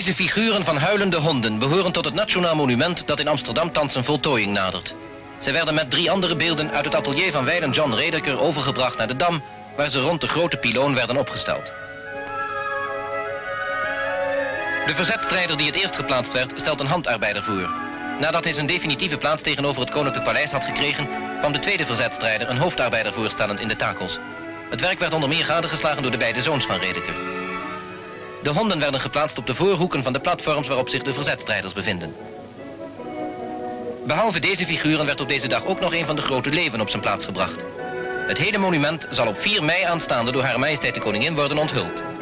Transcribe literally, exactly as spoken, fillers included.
Deze figuren van huilende honden behoren tot het Nationaal Monument dat in Amsterdam thans een voltooiing nadert. Zij werden met drie andere beelden uit het atelier van wijlen John Redeker overgebracht naar de Dam, waar ze rond de grote pyloon werden opgesteld. De verzetstrijder die het eerst geplaatst werd, stelt een handarbeider voor. Nadat hij zijn definitieve plaats tegenover het Koninklijk Paleis had gekregen, kwam de tweede verzetstrijder een hoofdarbeider voorstellend in de takels. Het werk werd onder meer gadegeslagen door de beide zoons van Redeker. De honden werden geplaatst op de voorhoeken van de platforms waarop zich de verzetstrijders bevinden. Behalve deze figuren werd op deze dag ook nog een van de grote leeuwen op zijn plaats gebracht. Het hele monument zal op vier mei aanstaande door Hare Majesteit de Koningin worden onthuld.